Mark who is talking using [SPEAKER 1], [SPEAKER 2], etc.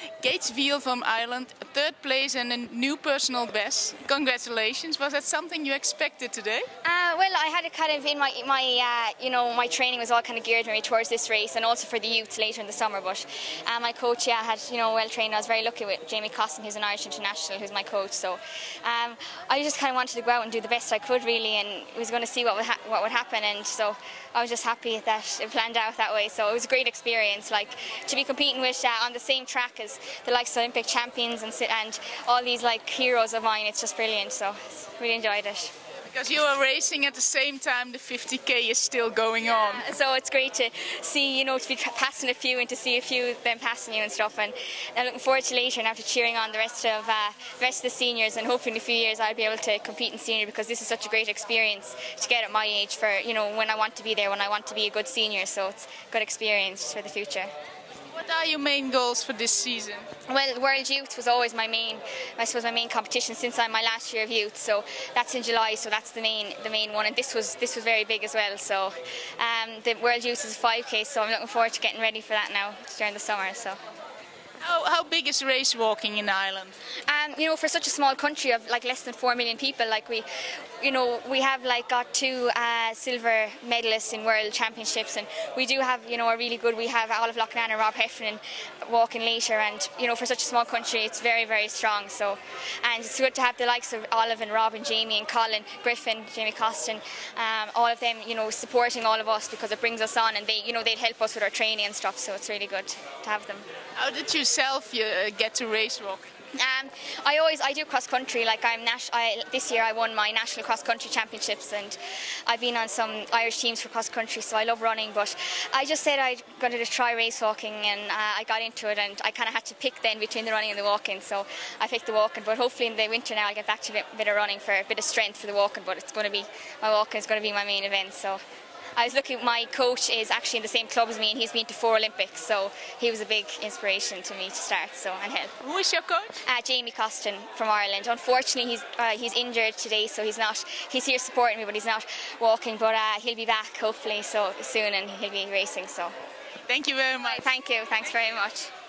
[SPEAKER 1] Gates Veal from Ireland, third place and a new personal best. Congratulations. Was that something you expected today?
[SPEAKER 2] Well, I had it kind of in my training was all kind of geared maybe towards this race and also for the youth later in the summer. But my coach, had well trained. I was very lucky with Jamie Costin, who's an Irish international, who's my coach. So I just kind of wanted to go out and do the best I could really, and was going to see what would happen. And so I was just happy that it planned out that way. So it was a great experience, like to be competing with on the same track as the likes of Olympic champions and all these like heroes of mine. It's just brilliant. So really enjoyed it.
[SPEAKER 1] Because you are racing at the same time the 50k is still going on.
[SPEAKER 2] So it's great to see, to be passing a few and to see a few of them passing you and stuff. And I'm looking forward to later and after cheering on the rest of the seniors, and hopefully in a few years I'll be able to compete in senior, because this is such a great experience to get at my age for, when I want to be there, when I want to be a good senior. So it's a good experience for the future.
[SPEAKER 1] What are your main goals for this season?
[SPEAKER 2] Well, World Youth was always my main competition since I'm my last year of youth. So that's in July. So that's the main one, and this was very big as well. So the World Youth is 5k. So I'm looking forward to getting ready for that now during the summer. So.
[SPEAKER 1] How big is race walking in Ireland?
[SPEAKER 2] For such a small country of like less than 4 million people, like we have like got 2 silver medalists in world championships, and we do have a really good. We have Olive Loughnane and Rob Heffernan walking later, and for such a small country, it's very, very strong. So, and it's good to have the likes of Olive and Rob and Jamie and Colin Griffin, Jamie Costin, all of them, supporting all of us, because it brings us on, and they'd help us with our training and stuff. So it's really good to have them.
[SPEAKER 1] How did you get to race walk?
[SPEAKER 2] I do cross country. Like this year I won my national cross country championships, and I've been on some Irish teams for cross country. So I love running, but I just said I'm going to try race walking, and I got into it, and I kind of had to pick then between the running and the walking. So I picked the walking, but hopefully in the winter now I'll get back to a bit of running for a bit of strength for the walking. But my walking is going to be my main event. So. I was lucky, my coach is actually in the same club as me, and he's been to 4 Olympics, so he was a big inspiration to me to start, and help.
[SPEAKER 1] Who is your coach?
[SPEAKER 2] Jamie Costin from Ireland. Unfortunately, he's injured today, so he's here supporting me, but he's not walking, but he'll be back hopefully soon, and he'll be racing. So.
[SPEAKER 1] Thank you very much.
[SPEAKER 2] Thank you, thanks very much.